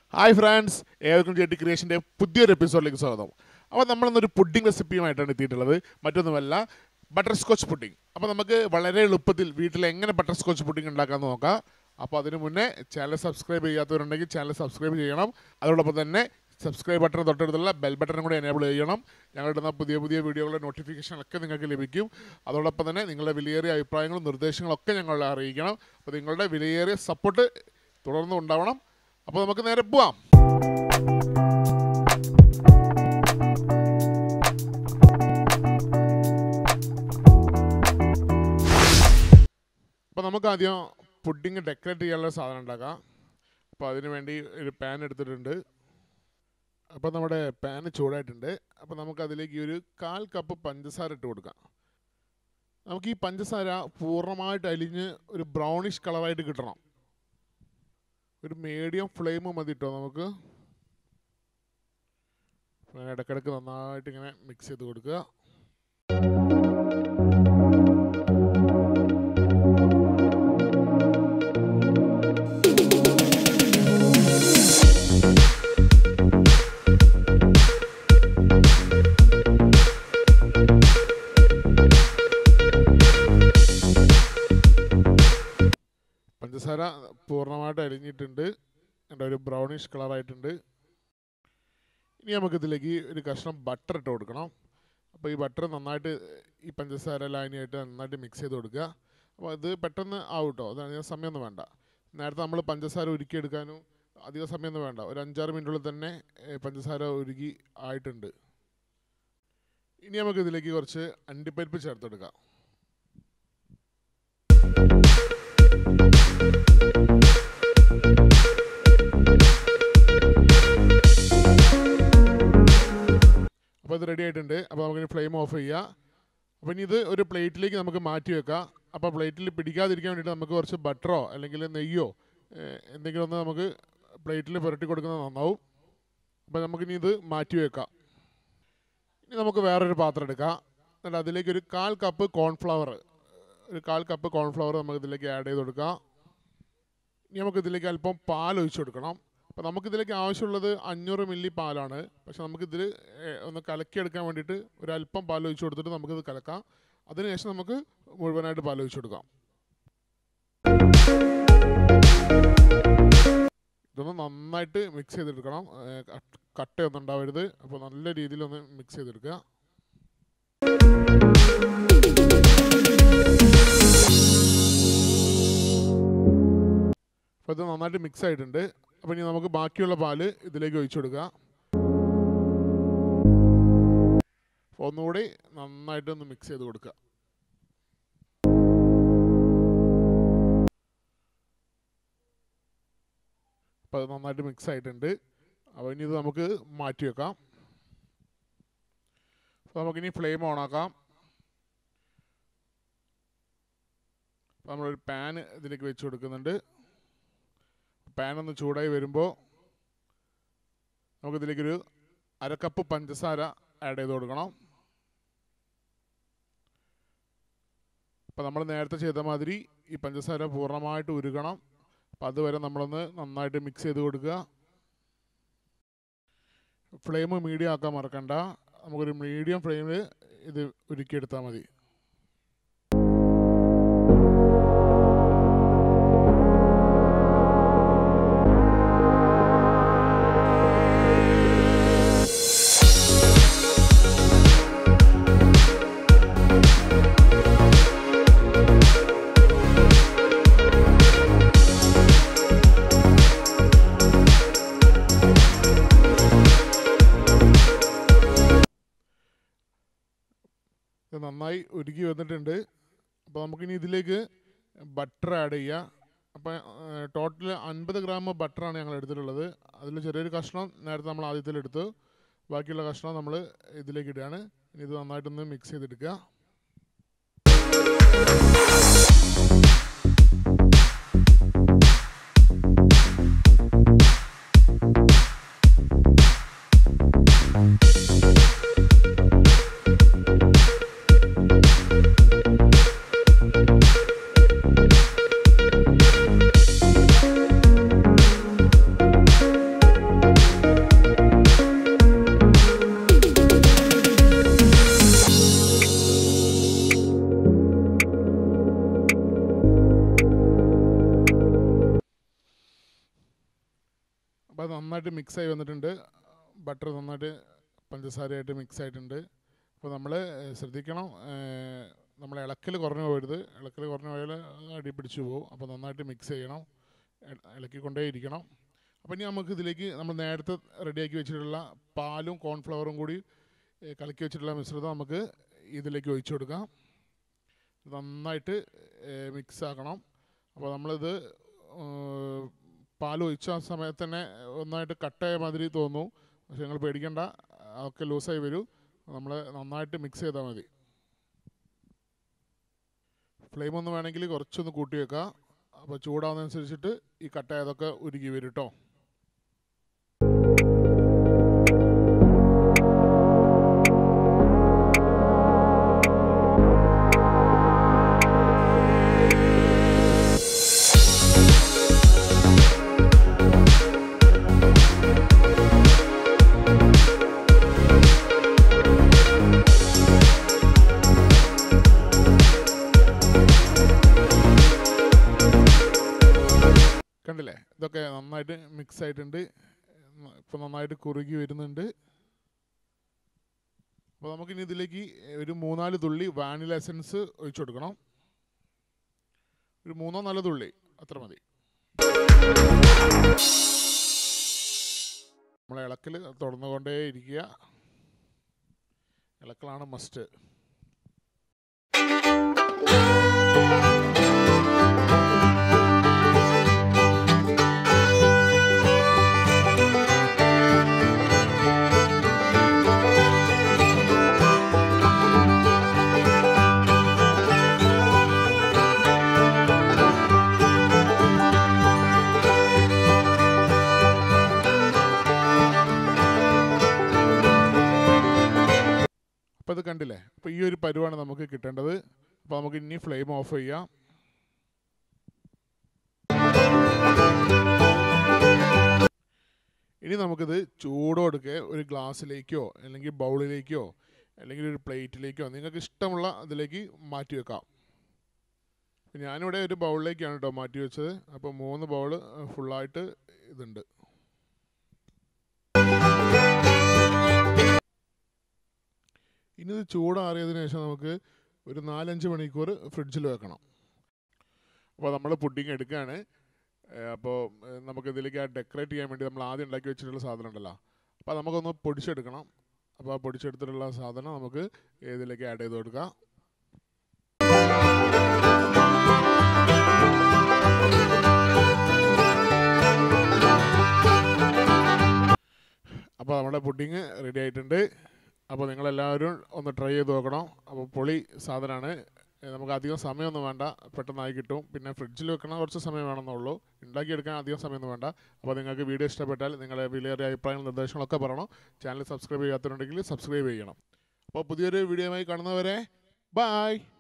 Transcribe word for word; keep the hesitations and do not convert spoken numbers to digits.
Hi friends, ഏവർക്കും ജെട്ടി ക്രിയേഷൻ്റെ പുതിയൊരു എപ്പിസോഡിലേക്ക് സ്വാഗതം. അപ്പോൾ നമ്മളിന്നൊരു പുഡിംഗ് റെസിപ്പിയുമായിട്ടാണ് എത്തിയിട്ടുള്ളത്. മറ്റൊന്നുമല്ല, ബട്ടർ സ്കോച്ച് പുഡിംഗ്. അപ്പോൾ നമുക്ക് വളരെ എളുപ്പത്തിൽ വീട്ടിൽ എങ്ങനെ ബട്ടർ സ്കോച്ച് പുഡിംഗ് ഉണ്ടാക്കാമെന്ന് നോക്കാം. അപ്പോൾ അതിന് മുന്നേ ചാനൽ സബ്സ്ക്രൈബ് ചെയ്യാത്തവരുണ്ടെങ്കിൽ ചാനൽ സബ്സ്ക്രൈബ് ചെയ്യണം. അതോടൊപ്പം തന്നെ സബ്സ്ക്രൈബ് ബട്ടൺ തൊട്ടടുത്തുള്ള ബെൽ ബട്ടണും കൂടി എനേബിൾ ചെയ്യണം. ഞങ്ങളുടെ പുതിയ പുതിയ വീഡിയോകളുടെ നോട്ടിഫിക്കേഷനൊക്കെ നിങ്ങൾക്ക് ലഭിക്കും. അതോടൊപ്പം തന്നെ നിങ്ങളുടെ വിലയേറിയ അഭിപ്രായങ്ങളും നിർദ്ദേശങ്ങളൊക്കെ ഞങ്ങളെ അറിയിക്കണം. അപ്പോൾ നിങ്ങളുടെ വിലയേറിയ സപ്പോർട്ട് തുടർന്നും ഉണ്ടാവണം. അപ്പോൾ നമുക്ക് നേരെ പോവാം. അപ്പോൾ നമുക്ക് ആദ്യം പുഡിംഗ് ഡെക്കറേറ്റ് ചെയ്യാനുള്ള സാധനം ഉണ്ടാക്കാം. അപ്പോൾ അതിന് വേണ്ടി ഒരു പാൻ എടുത്തിട്ടുണ്ട്. അപ്പോൾ നമ്മുടെ പാന് ചൂടായിട്ടുണ്ട്. അപ്പോൾ നമുക്കതിലേക്ക് ഒരു കാൽ കപ്പ് പഞ്ചസാര ഇട്ട് കൊടുക്കാം. നമുക്ക് ഈ പഞ്ചസാര പൂർണ്ണമായിട്ട് അലിഞ്ഞ് ഒരു ബ്രൗണിഷ് കളറായിട്ട് കിട്ടണം. ഒരു മീഡിയം ഫ്ലെയിം മതി കേട്ടോ. നമുക്ക് ഇടയ്ക്കിടയ്ക്ക് നന്നായിട്ട് ഇങ്ങനെ മിക്സ് ചെയ്ത് കൊടുക്കുക. പഞ്ചസാര പൂർണ്ണമായിട്ട് അരിഞ്ഞിട്ടുണ്ട്. എൻ്റെ ഒരു ബ്രൗണിഷ് കളറായിട്ടുണ്ട്. ഇനി നമുക്കിതിലേക്ക് ഒരു കഷ്ണം ബട്ടർ ഇട്ട് കൊടുക്കണം. അപ്പോൾ ഈ ബട്ടർ നന്നായിട്ട് ഈ പഞ്ചസാര ലായനിയായിട്ട് നന്നായിട്ട് മിക്സ് ചെയ്ത് കൊടുക്കുക. അപ്പോൾ ഇത് പെട്ടെന്ന് ആവും കേട്ടോ. അധികം സമയമൊന്നും വേണ്ട. നേരത്തെ നമ്മൾ പഞ്ചസാര ഉരുക്കിയെടുക്കാനും അധികം സമയമൊന്നും വേണ്ട. ഒരു അഞ്ചാറ് മിനിറ്റുള്ളിൽ തന്നെ പഞ്ചസാര ഉരുക്കി ആയിട്ടുണ്ട്. ഇനി നമുക്കിതിലേക്ക് കുറച്ച് അണ്ടിപ്പരിപ്പ് ചേർത്തെടുക്കാം. അപ്പോൾ ഇത് റെഡി ആയിട്ടുണ്ട്. അപ്പോൾ നമുക്കിനി ഫ്ലെയിം ഓഫ് ചെയ്യുക. അപ്പോൾ ഇനി ഇത് ഒരു പ്ലേറ്റിലേക്ക് നമുക്ക് മാറ്റി വെക്കാം. അപ്പോൾ പ്ലേറ്റിൽ പിടിക്കാതിരിക്കാൻ വേണ്ടിയിട്ട് നമുക്ക് കുറച്ച് ബട്ടറോ അല്ലെങ്കിൽ നെയ്യോ എന്തെങ്കിലും ഒന്ന് നമുക്ക് പ്ലേറ്റിൽ പുരട്ടി കൊടുക്കുന്നത് നന്നാവും. അപ്പോൾ നമുക്കിനി ഇത് മാറ്റി വെക്കാം. ഇനി നമുക്ക് വേറൊരു പാത്രം എടുക്കാം. എന്നിട്ട് അതിലേക്ക് ഒരു കാൽ കപ്പ് കോൺഫ്ലവർ ഒരു കാൽ കപ്പ് കോൺഫ്ലവർ നമുക്കിതിലേക്ക് ആഡ് ചെയ്ത് കൊടുക്കാം. ഇനി നമുക്കിതിലേക്ക് അല്പം പാൽ ഒഴിച്ചു കൊടുക്കണം. അപ്പോൾ നമുക്കിതിലേക്ക് ആവശ്യമുള്ളത് അഞ്ഞൂറ് മില്ലി പാലാണ്. പക്ഷെ നമുക്കിതിൽ ഒന്ന് കലക്കിയെടുക്കാൻ വേണ്ടിയിട്ട് ഒരു അല്പം പാൽ ഒഴിച്ചു കൊടുത്തിട്ട് നമുക്കിത് കലക്കാം. അതിനുശേഷം നമുക്ക് മുഴുവനായിട്ട് പാൽ ഒഴിച്ചു കൊടുക്കാം. ഇതൊന്ന് നന്നായിട്ട് മിക്സ് ചെയ്തെടുക്കണം. കട്ടയൊന്നും ഉണ്ടാവരുത്. അപ്പോൾ നല്ല രീതിയിലൊന്ന് മിക്സ് ചെയ്തെടുക്കുക. അപ്പോൾ ഇത് നന്നായിട്ട് മിക്സ് ആയിട്ടുണ്ട്. അപ്പോൾ ഇനി നമുക്ക് ബാക്കിയുള്ള പാല് ഇതിലേക്ക് ഒഴിച്ചു കൊടുക്കുക. ഒന്നുകൂടി നന്നായിട്ടൊന്ന് മിക്സ് ചെയ്ത് കൊടുക്കുക. അപ്പോൾ അത് നന്നായിട്ട് മിക്സ് ആയിട്ടുണ്ട്. അപ്പോൾ ഇനി ഇത് നമുക്ക് മാറ്റി വെക്കാം. അപ്പോൾ നമുക്കിനി ഫ്ലെയിം ഓണാക്കാം. അപ്പോൾ നമ്മളൊരു പാൻ ഇതിലേക്ക് വെച്ച് കൊടുക്കുന്നുണ്ട്. പാനൊന്ന് ചൂടായി വരുമ്പോൾ നമുക്കിതിലേക്കൊരു അരക്കപ്പ് പഞ്ചസാര ആഡ് ചെയ്ത് കൊടുക്കണം. അപ്പോൾ നമ്മൾ നേരത്തെ ചെയ്ത മാതിരി ഈ പഞ്ചസാര പൂർണ്ണമായിട്ട് ഉരുകണം. അപ്പോൾ അതുവരെ നമ്മളൊന്ന് നന്നായിട്ട് മിക്സ് ചെയ്ത് കൊടുക്കുക. ഫ്ലെയിം മീഡിയം ആക്കാൻ മറക്കണ്ട. നമുക്കൊരു മീഡിയം ഫ്ലെയിമിൽ ഇത് ഉരുക്കിയെടുത്താൽ മതി. ഇത് നന്നായി ഉരുക്കി വന്നിട്ടുണ്ട്. അപ്പോൾ നമുക്കിനി ഇതിലേക്ക് ബട്ടർ ആഡ് ചെയ്യാം. അപ്പോൾ ടോട്ടൽ അൻപത് ഗ്രാം ബട്ടറാണ് ഞങ്ങൾ എടുത്തിട്ടുള്ളത്. അതിൽ ചെറിയൊരു കഷ്ണം നേരത്തെ നമ്മൾ ആദ്യത്തിലെടുത്തു. ബാക്കിയുള്ള കഷ്ണം നമ്മൾ ഇതിലേക്ക് ഇടുകയാണ്. ഇനി ഇത് നന്നായിട്ടൊന്ന് മിക്സ് ചെയ്തെടുക്കുക. അപ്പോൾ അത് നന്നായിട്ട് മിക്സായി വന്നിട്ടുണ്ട്. ബട്ടർ നന്നായിട്ട് പഞ്ചസാരയായിട്ട് മിക്സ് ആയിട്ടുണ്ട്. അപ്പോൾ നമ്മൾ ശ്രദ്ധിക്കണം, നമ്മൾ ഇളക്കൽ കുറഞ്ഞു പോകരുത്. ഇളക്കൽ കുറഞ്ഞു പോയാൽ അടി പിടിച്ചു പോകും. അപ്പോൾ നന്നായിട്ട് മിക്സ് ചെയ്യണം, ഇളക്കിക്കൊണ്ടേ ഇരിക്കണം. അപ്പോൾ ഇനി നമുക്ക് ഇതിലേക്ക് നമ്മൾ നേരത്തെ റെഡിയാക്കി വെച്ചിട്ടുള്ള പാലും കോൺഫ്ലവറും കൂടി കലക്കി വെച്ചിട്ടുള്ള മിശ്രിതം നമുക്ക് ഇതിലേക്ക് ഒഴിച്ചു കൊടുക്കാം. നന്നായിട്ട് മിക്സ് ആക്കണം. അപ്പോൾ നമ്മളിത് പാൽ ഒഴിച്ച ആ സമയത്ത് തന്നെ ഒന്നായിട്ട് കട്ടയായ മാതിരി തോന്നും. പക്ഷെ നിങ്ങൾ പേടിക്കേണ്ട, അതൊക്കെ ലൂസായി വരും. നമ്മൾ നന്നായിട്ട് മിക്സ് ചെയ്താൽ മതി. ഫ്ലെയിം ഒന്ന് വേണമെങ്കിൽ കുറച്ചൊന്ന് കൂട്ടി വെക്കാം. അപ്പോൾ ചൂടാവുന്നതനുസരിച്ചിട്ട് ഈ കട്ടയായതൊക്കെ ഉരുകി വരും കേട്ടോ. കണ്ടില്ലേ, ഇതൊക്കെ നന്നായിട്ട് മിക്സ് ആയിട്ടുണ്ട്. ഇപ്പോൾ നന്നായിട്ട് കുറുകി വരുന്നുണ്ട്. അപ്പോൾ നമുക്കിനി ഇതിലേക്ക് ഒരു മൂന്നാല് തുള്ളി വാനില എസൻസ് ഒഴിച്ചു കൊടുക്കണം. ഒരു മൂന്നോ നാലോ തുള്ളി അത്ര മതി. നമ്മൾ ഇളക്കൽ തുറന്നുകൊണ്ടേ ഇരിക്കുക. ഇളക്കലാണ് മസ്റ്റ്. അപ്പോൾ അത് കണ്ടില്ലേ, അപ്പോൾ ഈ ഒരു പരുവാണ് നമുക്ക് കിട്ടേണ്ടത്. അപ്പോൾ നമുക്ക് ഇനി ഫ്ലെയിം ഓഫ് ചെയ്യാം. ഇനി നമുക്കിത് ചൂടോടുക്കെ ഒരു ഗ്ലാസ്സിലേക്കോ അല്ലെങ്കിൽ ബൗളിലേക്കോ അല്ലെങ്കിൽ ഒരു പ്ലേറ്റിലേക്കോ നിങ്ങൾക്ക് ഇഷ്ടമുള്ള ഇതിലേക്ക് മാറ്റി വെക്കാം. ഞാനിവിടെ ഒരു ബൗളിലേക്കാണ് കേട്ടോ മാറ്റി വെച്ചത്. അപ്പോൾ മൂന്ന് ബൗൾ ഫുള്ളായിട്ട് ഇതുണ്ട്. ഇനി ഇത് ചൂടാറിയതിന് ശേഷം നമുക്ക് ഒരു നാലഞ്ച് മണിക്കൂർ ഫ്രിഡ്ജിൽ വെക്കണം. അപ്പോൾ നമ്മൾ പുഡിങ് എടുക്കുകയാണ്. അപ്പോൾ നമുക്കിതിലേക്ക് ആ ഡെക്കറേറ്റ് ചെയ്യാൻ വേണ്ടി നമ്മൾ ആദ്യം ഉണ്ടാക്കി വെച്ചിട്ടുള്ള സാധനം ഉണ്ടല്ലോ, അപ്പോൾ നമുക്കൊന്ന് പൊടിച്ചെടുക്കണം. അപ്പോൾ ആ പൊടിച്ചെടുത്തിട്ടുള്ള സാധനം നമുക്ക് ഇതിലേക്ക് ആഡ് ചെയ്ത് കൊടുക്കാം. അപ്പോൾ നമ്മുടെ പുഡിങ് റെഡി ആയിട്ടുണ്ട്. അപ്പോൾ നിങ്ങളെല്ലാവരും ഒന്ന് ട്രൈ ചെയ്ത് നോക്കണം. അപ്പോൾ പൊളി സാധനമാണ്. നമുക്ക് അധികം സമയമൊന്നും വേണ്ട, പെട്ടെന്നായി കിട്ടും. പിന്നെ ഫ്രിഡ്ജിൽ വെക്കണം കുറച്ച് സമയം വേണമെന്നുള്ളൂ, ഉണ്ടാക്കിയെടുക്കാൻ അധികം സമയമൊന്നും വേണ്ട. അപ്പോൾ നിങ്ങൾക്ക് വീഡിയോ ഇഷ്ടപ്പെട്ടാൽ നിങ്ങളെ വിലയേറിയ അഭിപ്രായങ്ങളും നിർദ്ദേശങ്ങളൊക്കെ പറയണം. ചാനൽ സബ്സ്ക്രൈബ് ചെയ്യാത്തവരുണ്ടെങ്കിൽ സബ്സ്ക്രൈബ് ചെയ്യണം. അപ്പോൾ പുതിയൊരു വീഡിയോയുമായി കാണുന്നവരെ ബൈ.